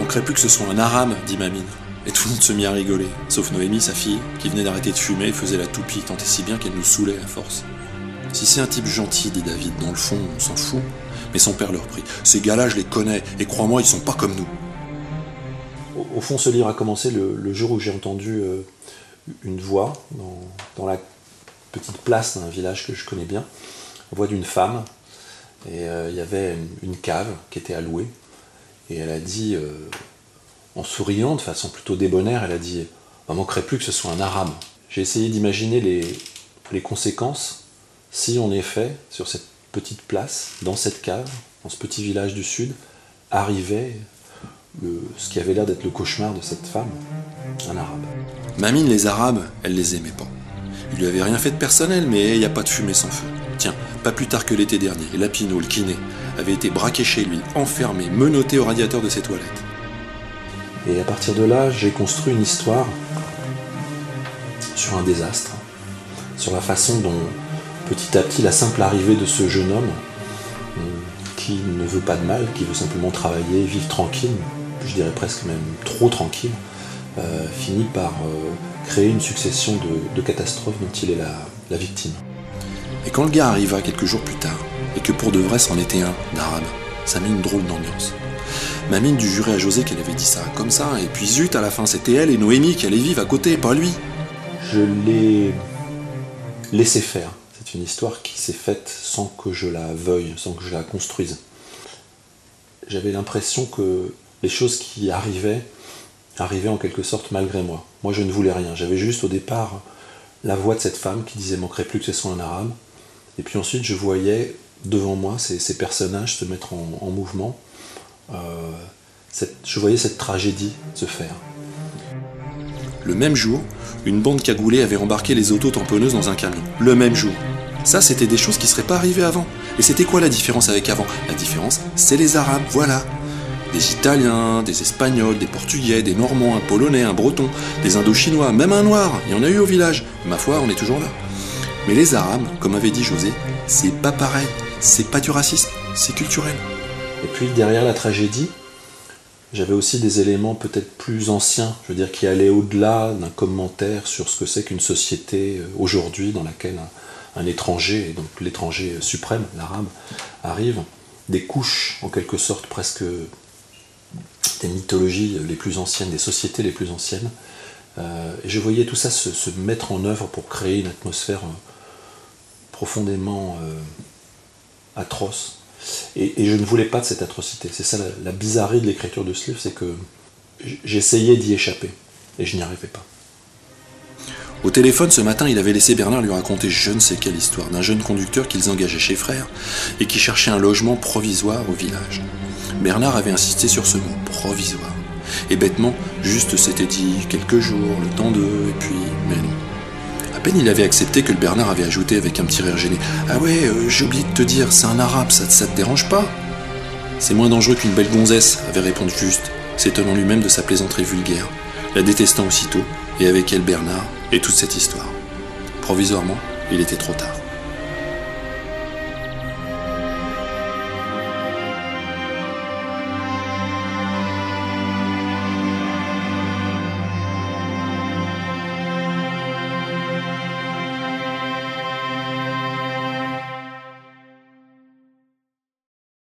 manquerait plus que ce soit un arabe, dit Mamine. Et tout le monde se mit à rigoler, sauf Noémie, sa fille, qui venait d'arrêter de fumer et faisait la toupie tant et si bien qu'elle nous saoulait à force. Si c'est un type gentil, dit David, dans le fond, on s'en fout. Mais son père le reprit. Ces gars-là, je les connais, et crois-moi, ils sont pas comme nous. Au fond, ce livre a commencé le jour où j'ai entendu une voix dans la petite place d'un village que je connais bien, la voix d'une femme, et il y avait une cave qui était à louer, et elle a dit, en souriant de façon plutôt débonnaire, elle a dit « Il ne manquerait plus que ce soit un arabe ». J'ai essayé d'imaginer les conséquences si en effet, sur cette petite place, dans cette cave, dans ce petit village du sud, arrivait ce qui avait l'air d'être le cauchemar de cette femme, un arabe. Mamine, les arabes, elle les aimait pas. Il lui avait rien fait de personnel, mais il n'y a pas de fumée sans feu. Tiens, pas plus tard que l'été dernier, Lapino, le kiné, avait été braqué chez lui, enfermé, menotté au radiateur de ses toilettes. Et à partir de là, j'ai construit une histoire sur un désastre, sur la façon dont, petit à petit, la simple arrivée de ce jeune homme, qui ne veut pas de mal, qui veut simplement travailler, vivre tranquille, je dirais presque même trop tranquille, finit par créer une succession de catastrophes dont il est la victime. Et quand le gars arriva quelques jours plus tard, et que pour de vrai c'en était un d'arabe, ça mit une drôle d'ambiance. Mamine dut jurer à José qu'elle avait dit ça comme ça, et puis zut, à la fin c'était elle et Noémie qui allaient vivre à côté, pas lui. Je l'ai laissé faire. C'est une histoire qui s'est faite sans que je la veuille, sans que je la construise. J'avais l'impression que les choses qui arrivaient en quelque sorte malgré moi. Moi je ne voulais rien, j'avais juste au départ la voix de cette femme qui disait « manquerait plus que ce soit un arabe ». Et puis ensuite je voyais devant moi ces personnages se mettre en mouvement. Je voyais cette tragédie se faire. Le même jour, une bande cagoulée avait embarqué les auto-tamponneuses dans un camion. Le même jour. Ça, c'était des choses qui ne seraient pas arrivées avant. Et c'était quoi la différence avec avant? La différence, c'est les Arabes, voilà. Des Italiens, des Espagnols, des Portugais, des Normands, un Polonais, un Breton, des Indochinois, même un Noir, il y en a eu au village. Ma foi, on est toujours là. Mais les Arabes, comme avait dit José, c'est pas pareil. C'est pas du racisme, c'est culturel. Et puis, derrière la tragédie, j'avais aussi des éléments peut-être plus anciens, je veux dire, qui allaient au-delà d'un commentaire sur ce que c'est qu'une société aujourd'hui dans laquelle un étranger, et donc l'étranger suprême, l'arabe, arrive, des couches, en quelque sorte, presque des mythologies les plus anciennes, des sociétés les plus anciennes. Et je voyais tout ça se mettre en œuvre pour créer une atmosphère profondément atroce. Et je ne voulais pas de cette atrocité. C'est ça la bizarrerie de l'écriture de ce livre, c'est que j'essayais d'y échapper, et je n'y arrivais pas. Au téléphone, ce matin, il avait laissé Bernard lui raconter je ne sais quelle histoire d'un jeune conducteur qu'ils engageaient chez Frères et qui cherchait un logement provisoire au village. Bernard avait insisté sur ce mot, provisoire. Et bêtement, juste s'était dit quelques jours, le temps d'eux, et puis... mais non. À peine il avait accepté que le Bernard avait ajouté avec un petit rire gêné « Ah ouais, j'ai oublié de te dire, c'est un arabe, ça te dérange pas ?» « C'est moins dangereux qu'une belle gonzesse, » avait répondu Juste, s'étonnant lui-même de sa plaisanterie vulgaire, la détestant aussitôt, et avec elle Bernard, et toute cette histoire. Provisoirement, il était trop tard.